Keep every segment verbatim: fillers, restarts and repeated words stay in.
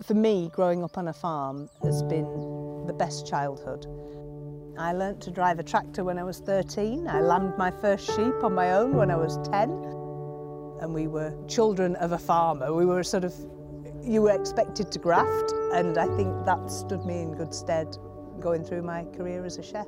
For me, growing up on a farm has been the best childhood. I learnt to drive a tractor when I was thirteen. I lambed my first sheep on my own when I was ten. And we were children of a farmer. We were sort of, you were expected to graft, and I think that stood me in good stead going through my career as a chef.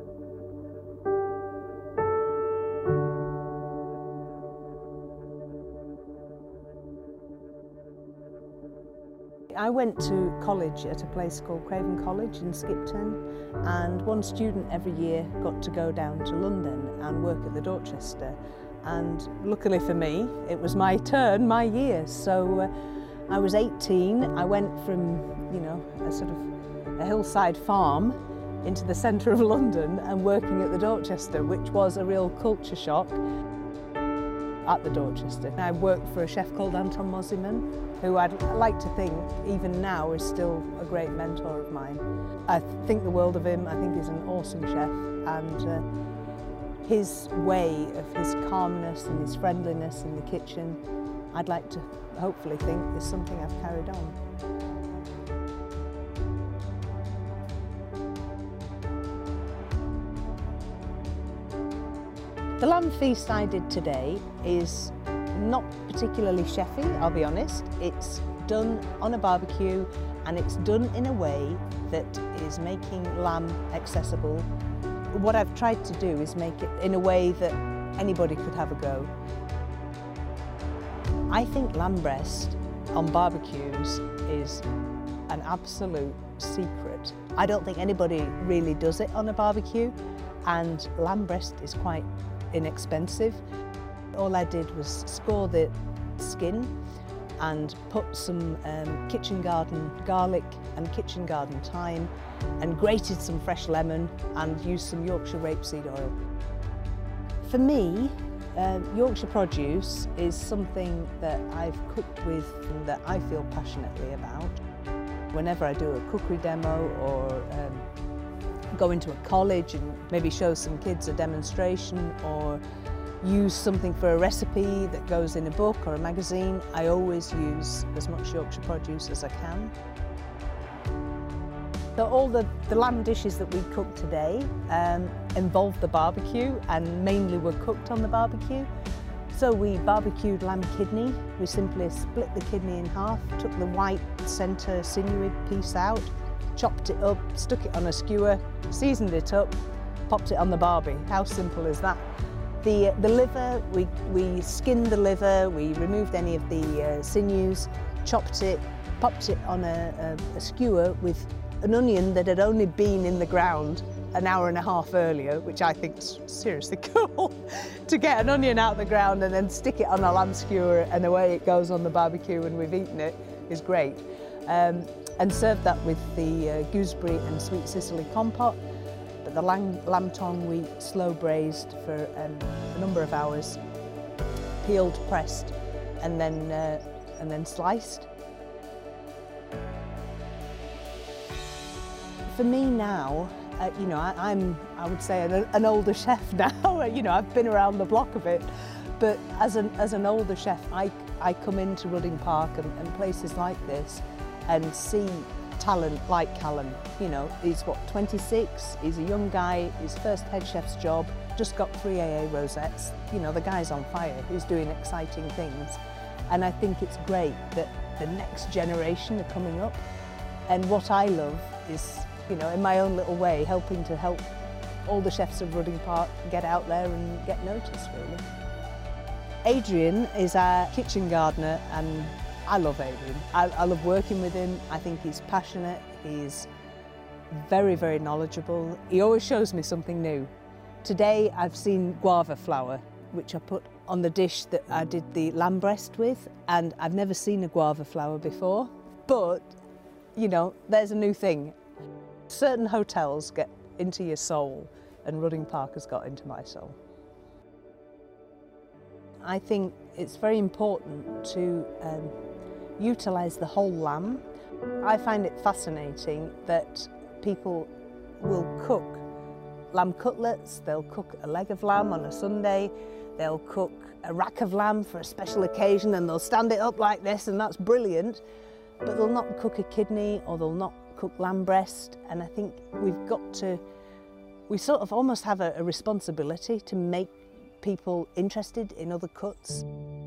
I went to college at a place called Craven College in Skipton, and one student every year got to go down to London and work at the Dorchester. And luckily for me, it was my turn, my year. So uh, I was eighteen. I went from, you know, a sort of a hillside farm into the centre of London and working at the Dorchester, which was a real culture shock at the Dorchester. I worked for a chef called Anton Mosiman, who I'd like to think, even now, is still a great mentor of mine. I think the world of him. I think he's an awesome chef, and uh, his way of his calmness and his friendliness in the kitchen, I'd like to hopefully think is something I've carried on. The lamb feast I did today is not particularly chefy, I'll be honest. It's done on a barbecue, and it's done in a way that is making lamb accessible. What I've tried to do is make it in a way that anybody could have a go. I think lamb breast on barbecues is an absolute secret. I don't think anybody really does it on a barbecue, and lamb breast is quite inexpensive. All I did was score the skin and put some um, kitchen garden garlic and kitchen garden thyme, and grated some fresh lemon and used some Yorkshire rapeseed oil. For me, uh, Yorkshire produce is something that I've cooked with and that I feel passionately about. Whenever I do a cookery demo or um, go into a college and maybe show some kids a demonstration or use something for a recipe that goes in a book or a magazine, I always use as much Yorkshire produce as I can. So all the, the lamb dishes that we cooked today um, involved the barbecue, and mainly were cooked on the barbecue. So we barbecued lamb kidney. We simply split the kidney in half, took the white centre sinewy piece out, chopped it up, stuck it on a skewer, seasoned it up, popped it on the barbie. How simple is that? The, the liver, we, we skinned the liver, we removed any of the uh, sinews, chopped it, popped it on a, a, a skewer with an onion that had only been in the ground an hour and a half earlier, which I think is seriously cool, to get an onion out of the ground and then stick it on a lamb skewer, and away it goes on the barbecue and we've eaten it, is great. Um, and served that with the uh, gooseberry and sweet Sicily compote. But the lamb, lamb tongue we slow braised for um, a number of hours, peeled, pressed, and then, uh, and then sliced. For me now, uh, you know, I, I'm, I would say, an, an older chef now. You know, I've been around the block a bit, but as an, as an older chef, I, I come into Rudding Park and, and places like this and see talent like Callum. You know, he's what, twenty-six, he's a young guy, his first head chef's job, just got three A A rosettes. You know, the guy's on fire, he's doing exciting things. And I think it's great that the next generation are coming up. And what I love is, you know, in my own little way, helping to help all the chefs of Rudding Park get out there and get noticed, really. Adrian is our kitchen gardener, and I love Adrian. I, I love working with him. I think he's passionate, he's very, very knowledgeable. He always shows me something new. Today I've seen guava flower, which I put on the dish that I did the lamb breast with, and I've never seen a guava flower before. But, you know, there's a new thing. Certain hotels get into your soul, and Rudding Park has got into my soul. I think it's very important to um, utilise the whole lamb. I find it fascinating that people will cook lamb cutlets, they'll cook a leg of lamb on a Sunday, they'll cook a rack of lamb for a special occasion, and they'll stand it up like this, and that's brilliant. but they'll not cook a kidney or they'll not cook lamb breast. And I think we've got to, we sort of almost have a, a responsibility to make people interested in other cuts.